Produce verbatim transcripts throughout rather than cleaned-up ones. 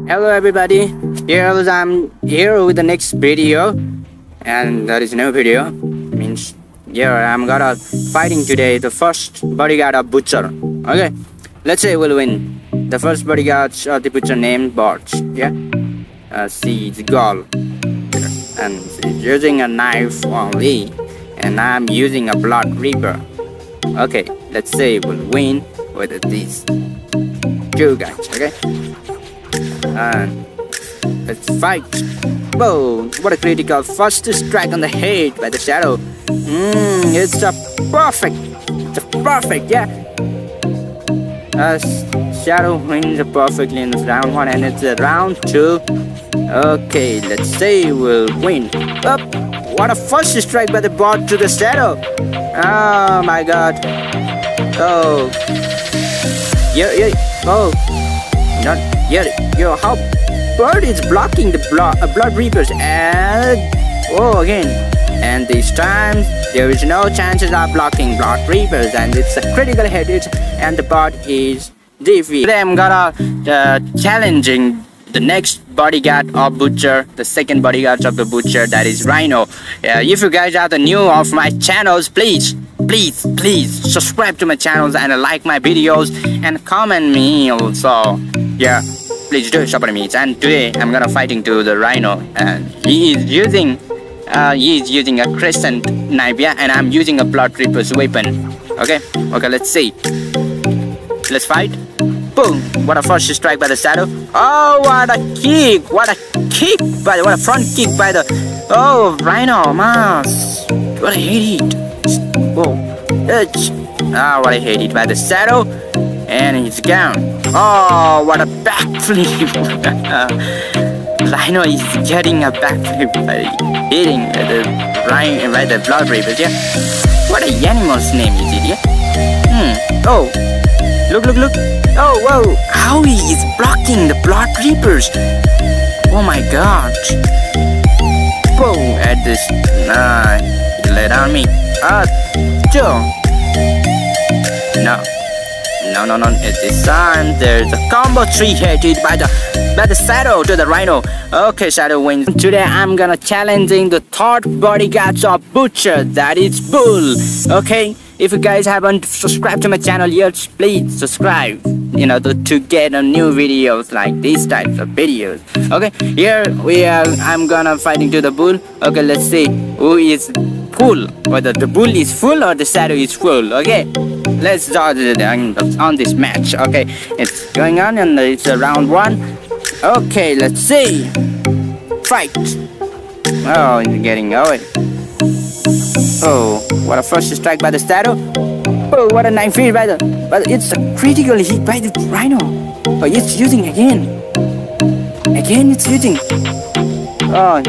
Hello everybody, here I'm here with the next video, and that is no video. Means yeah, I'm gonna fighting today the first bodyguard of Butcher. Okay, let's say we'll win. The first bodyguard of the Butcher named Barch. Yeah, uh, see it's Gall, and she's using a knife only, and I'm using a Blood Reaper. Okay, let's say we'll win with these two guys. Okay. And let's fight. Whoa, what a critical first strike on the head by the Shadow. Mmm, it's a perfect. It's a perfect, yeah. Uh, Shadow wins perfectly in round one, and it's a round two. Okay, let's say we'll win. Up, what a first strike by the bot to the Shadow. Oh my god. Oh. Yeah, yeah. Oh. Not yet. Yo, how Bird is blocking the blood uh, blood reapers, and oh again, and this time there is no chances of blocking blood reapers, and it's a critical hit, and the bot is defeated. Today I'm gonna uh, challenging the next bodyguard of Butcher, the second bodyguard of the Butcher, that is Rhino. Uh, if you guys are the new of my channels, please. Please, please subscribe to my channels and like my videos and comment me also. Yeah, please do support me. And today I'm gonna fighting to the Rhino, and he is using, uh, he is using a crescent knife, yeah, and I'm using a Blood Reaper's weapon. Okay, okay, let's see. Let's fight. Boom! What a first strike by the Shadow. Oh, what a kick! What a kick by the, what a front kick by the, oh, Rhino, mas. What a hit! Whoa, it's, ah, what I hate it by the Shadow, and he's down. Oh, what a backflip! Rhino is getting a backflip by hitting the Rhino by the Blood Reapers. Yeah, what a animal's name is it? Yeah. Hmm. Oh, look, look, look. Oh, whoa! How he is blocking the Blood Reapers? Oh my God! Boom! At this, nah, he let on me. Ah, Joe. No, no, no, no. At this time, there's a combo three headed by the by the Shadow to the Rhino. Okay, Shadow wins. Today, I'm gonna challenging the third bodyguard of Butcher, that is Bull. Okay, if you guys haven't subscribed to my channel yet, please subscribe. You know, to, to get a new videos like these types of videos. Okay, here we are. I'm gonna fighting to the Bull. Okay, let's see who is full, whether the Bull is full or the Shadow is full. Okay, let's start on this match. Okay, it's going on, and it's uh, round one. Okay, let's see. Fight. Oh, it's getting away. Oh, what a first strike by the Shadow. Oh, what a knife hit by the, but it's a critical hit by the Rhino. Oh, it's using again. Again, it's using. Oh.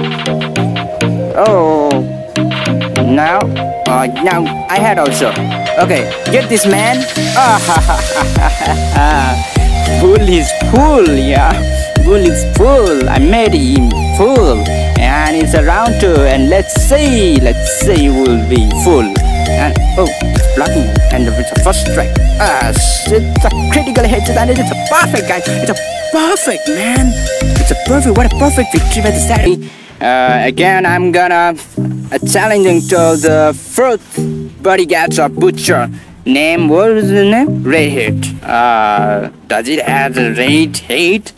Oh. Now, uh, now I had also. Okay, get this man. Ah, ha, ha, ha, ha. Bull is full, yeah. Bull is full. I made him full, and it's a round two. And let's see, let's see, will be full. And oh, it's blocking, and it's a first strike. Ah, it's a critical hit, and it's a perfect, guys. It's a perfect, man. It's a perfect. What a perfect victory by the Shadow. Uh, again, I'm gonna uh, challenging to the fourth bodyguard of Butcher. Name, what was the name? Redhead. Uh, does it have a red head?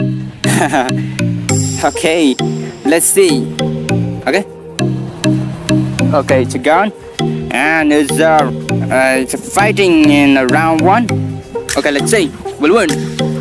Okay, let's see. Okay. Okay, it's a gun, and it's uh, uh it's a fighting in uh, round one. Okay, let's see. We'll win.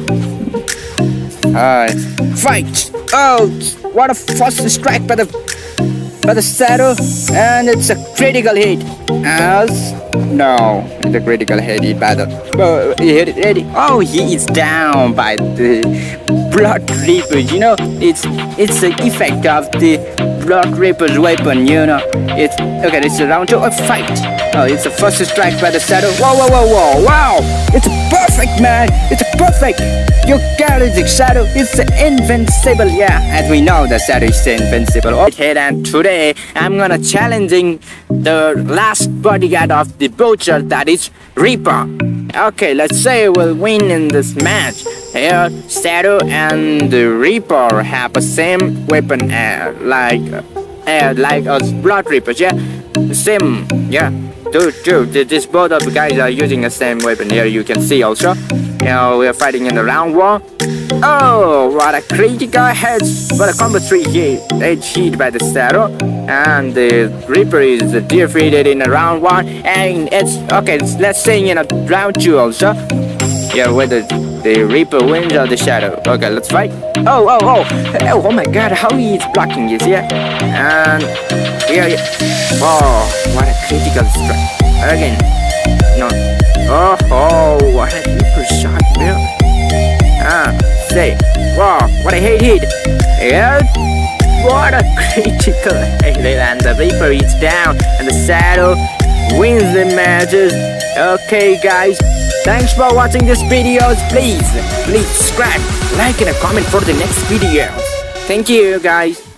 Uh, fight! Oh, what a first strike by the by the Shadow, and it's a critical hit. As no, it's a critical hit by the oh, he hit it, hit it. Oh, he is down by the Blood Reaper. You know, it's it's the effect of the Blood Reaper's weapon. You know, it's okay. It's a round two. A fight. Oh, it's the first strike by the Shadow. Whoa, whoa, whoa, whoa! Wow! It's a perfect, man. It's a perfect. Your Galactic Shadow is invincible. Yeah, as we know, the Shadow is invincible. Okay, and today I'm gonna challenging the last bodyguard of the Butcher, that is Reaper. Okay, let's say we'll win in this match. Here, Shadow and the Reaper have the same weapon, uh, like, uh, like us Blood Reapers, yeah, same, yeah. Two, two. This both of the guys are using the same weapon. Here you can see also. Now we are fighting in the round one. Oh, what a critical hit! What a combo three hit, edge hit by the Shadow, and the Reaper is defeated in the round one. And it's okay. Let's say in a round two also. Yeah, whether the Reaper wins or the Shadow. Okay, let's fight. Oh, oh, oh, oh, oh my God! How he is blocking this? Yeah, and yeah, yeah. Oh, what a critical strike again. No. Oh, oh, what a Reaper shot, man. Ah, say, wow, what a hate hit. Yeah, what a critical hit, and the Reaper is down, and the Shadow wins the matches. Okay, guys, thanks for watching this videos. Please, please subscribe, like, and a comment for the next video. Thank you, guys.